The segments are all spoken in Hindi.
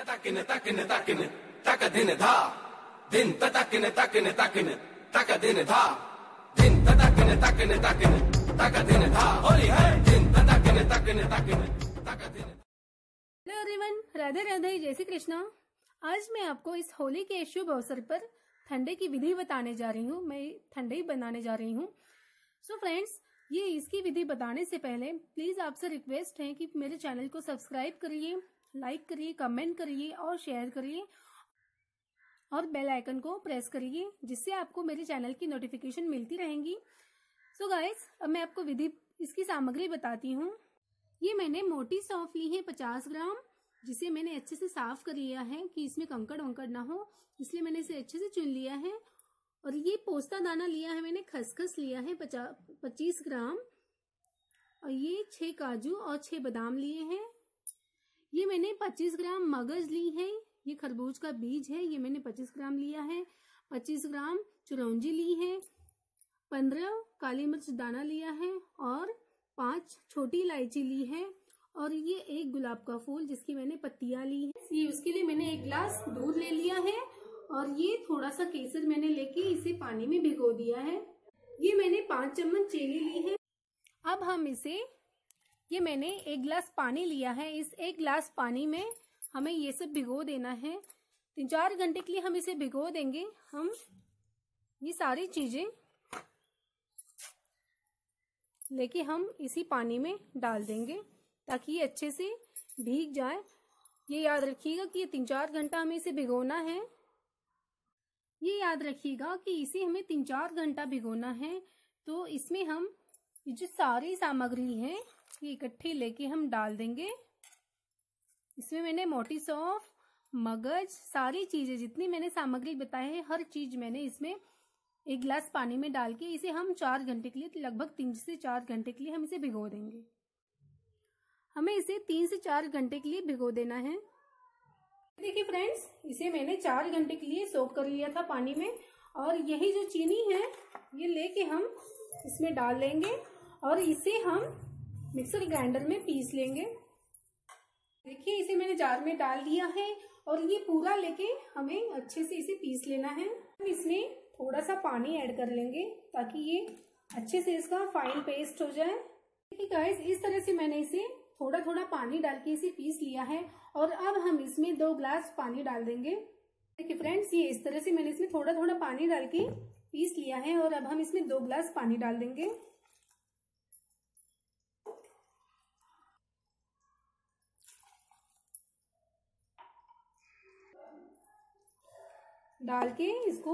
takin takin takin taka din dha din takin takin takin taka din dha din takin takin takin taka din dha Holi है दिन takin takin takin taka din। Hello everyone, Radhe Radhe, जय श्री कृष्णा। आज मैं आपको इस होली के शुभ अवसर पर ठंडे की विधि बताने जा रही हूँ। मैं ठंडे बनाने जा रही हूँ। सो फ्रेंड्स, ये इसकी विधि बताने से पहले प्लीज आपसे रिक्वेस्ट है कि मेरे चैनल को सब्सक्राइब करिए, लाइक करिए, कमेंट करिए और शेयर करिए और बेल आइकन को प्रेस करिए, जिससे आपको मेरे चैनल की नोटिफिकेशन मिलती रहेंगी। सो गाइस, अब मैं आपको विधि इसकी सामग्री बताती हूँ। ये मैंने मोटी सौंफ ली है 50 ग्राम, जिसे मैंने अच्छे से साफ कर लिया है कि इसमें कंकड़ वंकड़ ना हो, इसलिए मैंने इसे अच्छे से चुन लिया है। और ये पोस्ता दाना लिया है मैंने, खसखस लिया है 25 ग्राम, और ये 6 काजू और 6 बादाम लिए हैं। ये मैंने 25 ग्राम मगज ली है, ये खरबूज का बीज है, ये मैंने 25 ग्राम लिया है। 25 ग्राम चिरौंजी ली है, 15 काली मिर्च दाना लिया है और 5 छोटी इलायची ली है, और ये 1 गुलाब का फूल जिसकी मैंने पत्तियां ली है। ये उसके लिए मैंने 1 गिलास दूध ले लिया है, और ये थोड़ा सा केसर मैंने लेके इसे पानी में भिगो दिया है। ये मैंने 5 चम्मच चीनी ली है। अब हम इसे, ये मैंने 1 गिलास पानी लिया है, इस 1 गिलास पानी में हमें ये सब भिगो देना है। 3-4 घंटे के लिए हम इसे भिगो देंगे। हम ये सारी चीजें लेके हम इसी पानी में डाल देंगे ताकि ये अच्छे से भीग जाए। ये याद रखिएगा कि 3-4 घंटा हमें इसे भिगोना है। ये याद रखिएगा कि इसे हमें 3-4 घंटा भिगोना है। तो इसमें हम ये जो सारी सामग्री है ये इकट्ठी लेके हम डाल देंगे। इसमें मैंने मोटी सौंफ, मगज, सारी चीजें जितनी मैंने सामग्री बताई है, हर चीज मैंने इसमें 1 गिलास पानी में डाल के इसे हम 4 घंटे के लिए, लगभग 3 से 4 घंटे के लिए हम इसे भिगो देंगे। हमें इसे 3 से 4 घंटे के लिए भिगो देना है। देखिए फ्रेंड्स, इसे मैंने 4 घंटे के लिए सोक कर लिया था पानी में, और यही जो चीनी है ये लेके हम इसमें डाल लेंगे और इसे हम मिक्सर ग्राइंडर में पीस लेंगे। देखिए, इसे मैंने जार में डाल दिया है और ये पूरा लेके हमें अच्छे से इसे पीस लेना है। हम इसमें थोड़ा सा पानी ऐड कर लेंगे ताकि ये अच्छे से इसका फाइन पेस्ट हो जाए। देखिए गाइस, इस तरह से मैंने इसे थोड़ा थोड़ा पानी डाल के इसे पीस लिया है, और अब हम इसमें 2 गिलास पानी डाल देंगे। देखिए फ्रेंड्स, ये इस तरह से मैंने इसमें थोड़ा थोड़ा पानी डाल के पीस लिया है, और अब हम इसमें 2 गिलास पानी डाल देंगे। डाल के इसको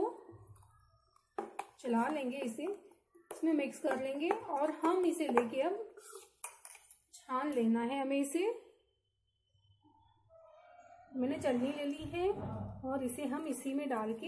चला लेंगे, इसे इसमें मिक्स कर लेंगे, और हम इसे लेके अब छान लेना है। हमें इसे, मैंने छलनी ले ली है और इसे हम इसी में डाल के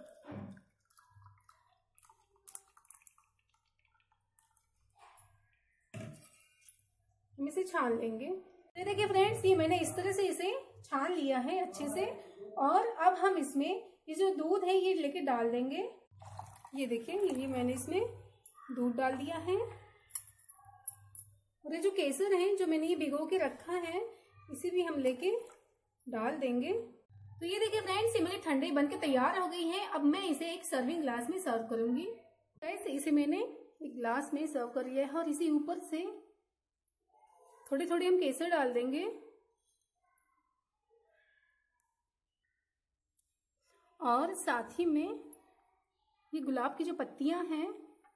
हम इसे छान लेंगे। ये देखिए फ्रेंड्स, ये मैंने इस तरह से इसे छान लिया है अच्छे से, और अब हम इसमें ये जो दूध है ये लेके डाल देंगे। ये देखिए, ये मैंने इसमें दूध डाल दिया है, और ये जो केसर है जो मैंने ये भिगो के रखा है इसे भी हम लेके डाल देंगे। तो ये देखिए फ्रेंड्स, ये मेरी ठंडी बन के तैयार हो गई है। अब मैं इसे एक सर्विंग ग्लास में सर्व करूंगी। इसे मैंने एक ग्लास में सर्व कर लिया है, और इसे ऊपर से थोड़ी थोड़ी हम केसर डाल देंगे, और साथ ही में ये गुलाब की जो पत्तियां हैं,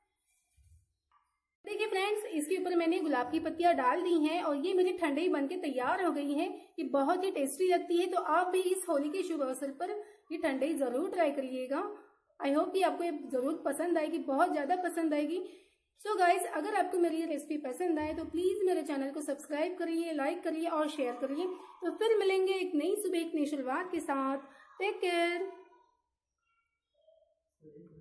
देखिए फ्रेंड्स, इसके ऊपर मैंने गुलाब की पत्तियां डाल दी हैं, और ये मेरी ठंडई बनके तैयार हो गई है। ये बहुत ही टेस्टी लगती है। तो आप भी इस होली के शुभ अवसर पर ये ठंडई जरूर ट्राई करिएगा। आई होप कि आपको ये जरूर पसंद आएगी, बहुत ज्यादा पसंद आएगी। सो गाइज, अगर आपको मेरी ये रेसिपी पसंद आए तो प्लीज मेरे चैनल को सब्सक्राइब करिए, लाइक करिए और शेयर करिए। तो फिर मिलेंगे एक नई सुबह, एक नई शुरुआत के साथ। Take care.